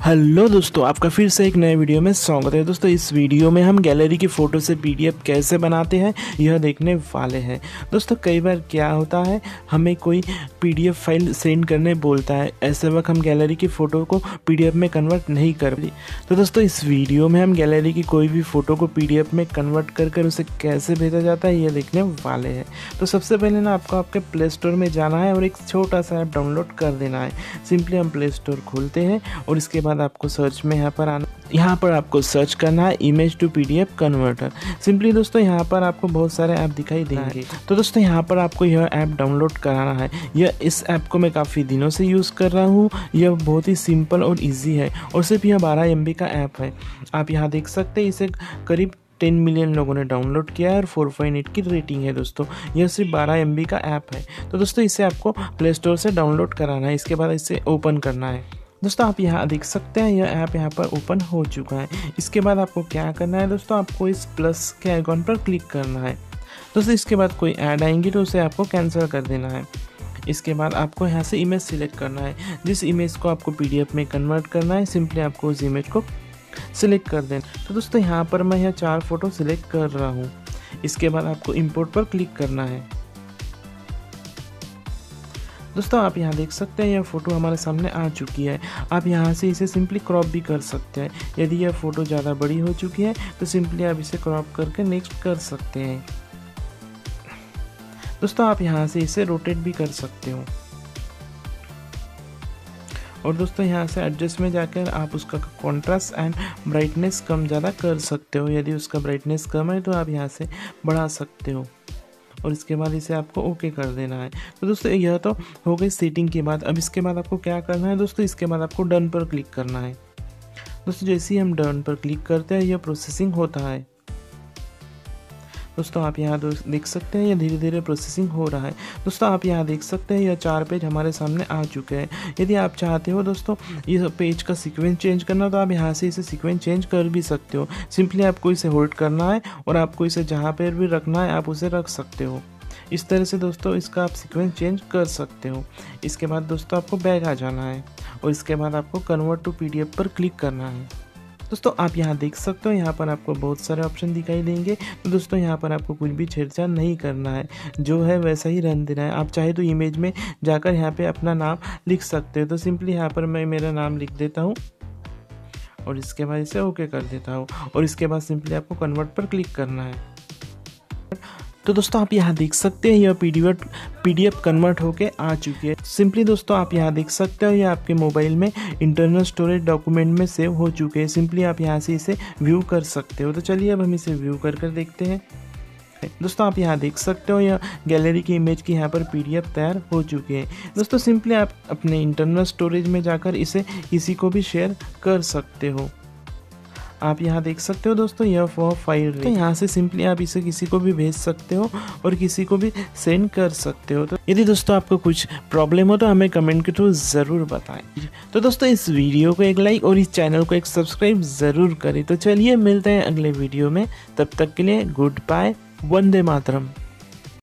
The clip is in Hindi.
हेलो दोस्तों, आपका फिर से एक नए वीडियो में स्वागत है। दोस्तों इस वीडियो में हम गैलरी की फ़ोटो से पीडीएफ कैसे बनाते हैं यह देखने वाले हैं। दोस्तों कई बार क्या होता है, हमें कोई पीडीएफ फाइल सेंड करने बोलता है, ऐसे वक्त हम गैलरी की फ़ोटो को पीडीएफ में कन्वर्ट नहीं कर पाते। तो दोस्तों इस वीडियो में हम गैलरी की कोई भी फ़ोटो को पीडीएफ में कन्वर्ट कर उसे कैसे भेजा जाता है यह देखने वाले हैं। तो सबसे पहले ना आपको आपके प्ले स्टोर में जाना है और एक छोटा सा ऐप डाउनलोड कर देना है। सिंपली हम प्ले स्टोर खोलते हैं और इसके बाद आपको सर्च में यहाँ पर आपको सर्च करना है image to PDF converter. Simply दोस्तों यहाँ पर आपको बहुत सारे ऐप दिखाई देंगे। तो दोस्तों यहाँ पर आपको यह ऐप डाउनलोड कराना है। इस ऐप को मैं काफ़ी दिनों से यूज़ कर रहा हूँ। यह बहुत ही सिंपल और इजी है और सिर्फ यह 12 MB का ऐप है। आप यहाँ देख सकते हैं इसे करीब 10 मिलियन लोगों ने डाउनलोड किया है और 4.8 की रेटिंग है। दोस्तों यह सिर्फ 12 MB का ऐप है। तो दोस्तों इसे आपको प्ले स्टोर से डाउनलोड कराना है। इसके बाद इसे ओपन करना है। दोस्तों आप यहाँ देख सकते हैं यह ऐप यहाँ पर ओपन हो चुका है। इसके बाद आपको क्या करना है दोस्तों, आपको इस प्लस के आइकॉन पर क्लिक करना है। दोस्तों इसके बाद कोई ऐड आएंगी तो उसे आपको कैंसिल कर देना है। इसके बाद आपको यहाँ से इमेज सिलेक्ट करना है। जिस इमेज को आपको पीडीएफ में कन्वर्ट करना है, सिंपली आपको उस इमेज को सिलेक्ट कर देना। तो दोस्तों यहाँ पर मैं यह 4 फोटो सिलेक्ट कर रहा हूँ। इसके बाद आपको इंपोर्ट पर क्लिक करना है। दोस्तों आप यहाँ देख सकते हैं यह फ़ोटो हमारे सामने आ चुकी है। आप यहाँ से इसे सिंपली क्रॉप भी कर सकते हैं। यदि यह फ़ोटो ज़्यादा बड़ी हो चुकी है तो सिंपली आप इसे क्रॉप करके नेक्स्ट कर सकते हैं। दोस्तों आप यहाँ से इसे रोटेट भी कर सकते हो। और दोस्तों यहाँ से एडजस्ट में जाकर आप उसका कॉन्ट्रास्ट एंड ब्राइटनेस कम ज़्यादा कर सकते हो। यदि उसका ब्राइटनेस कम है तो आप यहाँ से बढ़ा सकते हो और इसके बाद इसे आपको ओके कर देना है। तो दोस्तों यह तो हो गई सेटिंग की बात। अब इसके बाद आपको क्या करना है दोस्तों, इसके बाद आपको डन पर क्लिक करना है। दोस्तों जैसे ही हम डन पर क्लिक करते हैं यह प्रोसेसिंग होता है। दोस्तों आप यहाँ देख सकते हैं यह धीरे धीरे प्रोसेसिंग हो रहा है। दोस्तों आप यहाँ देख सकते हैं यह 4 पेज हमारे सामने आ चुके हैं। यदि आप चाहते हो दोस्तों इस पेज का सीक्वेंस चेंज करना तो आप यहाँ से इसे सीक्वेंस चेंज कर भी सकते हो। सिंपली आपको इसे होल्ड करना है और आपको इसे जहाँ पर भी रखना है आप उसे रख सकते हो। इस तरह से दोस्तों इसका आप सीक्वेंस चेंज कर सकते हो। इसके बाद दोस्तों आपको बैक आ जाना है और इसके बाद आपको कन्वर्ट टू पीडीएफ पर क्लिक करना है। दोस्तों आप यहाँ देख सकते हो यहाँ पर आपको बहुत सारे ऑप्शन दिखाई देंगे। तो दोस्तों यहाँ पर आपको कुछ भी छेड़छाड़ नहीं करना है, जो है वैसा ही रहने देना है। आप चाहे तो इमेज में जाकर यहाँ पे अपना नाम लिख सकते हो। तो सिंपली यहाँ पर मैं मेरा नाम लिख देता हूँ और इसके बाद इसे ओके कर देता हूँ और इसके बाद सिंपली आपको कन्वर्ट पर क्लिक करना है। तो दोस्तों आप यहाँ देख सकते हैं यह पीडीएफ कन्वर्ट होके आ चुकी है। सिंपली दोस्तों आप यहाँ देख सकते हो यह आपके मोबाइल में इंटरनल स्टोरेज डॉक्यूमेंट में सेव हो चुके हैं। सिंपली आप यहाँ से इसे व्यू कर सकते हो। तो चलिए अब हम इसे व्यू कर देखते हैं। दोस्तों आप यहाँ देख सकते हो यह गैलरी की इमेज की यहाँ पर पीडीएफ तैयार हो चुकी है। दोस्तों सिंपली आप अपने इंटरनल स्टोरेज में जाकर इसे किसी को भी शेयर कर सकते हो। आप यहाँ देख सकते हो दोस्तों यह फाइल तो यहाँ से सिंपली आप इसे किसी को भी भेज सकते हो और किसी को भी सेंड कर सकते हो। तो यदि दोस्तों आपको कुछ प्रॉब्लम हो तो हमें कमेंट के थ्रू ज़रूर बताएं। तो दोस्तों इस वीडियो को एक लाइक और इस चैनल को एक सब्सक्राइब ज़रूर करें। तो चलिए मिलते हैं अगले वीडियो में, तब तक के लिए गुड बाय, वंदे मातरम।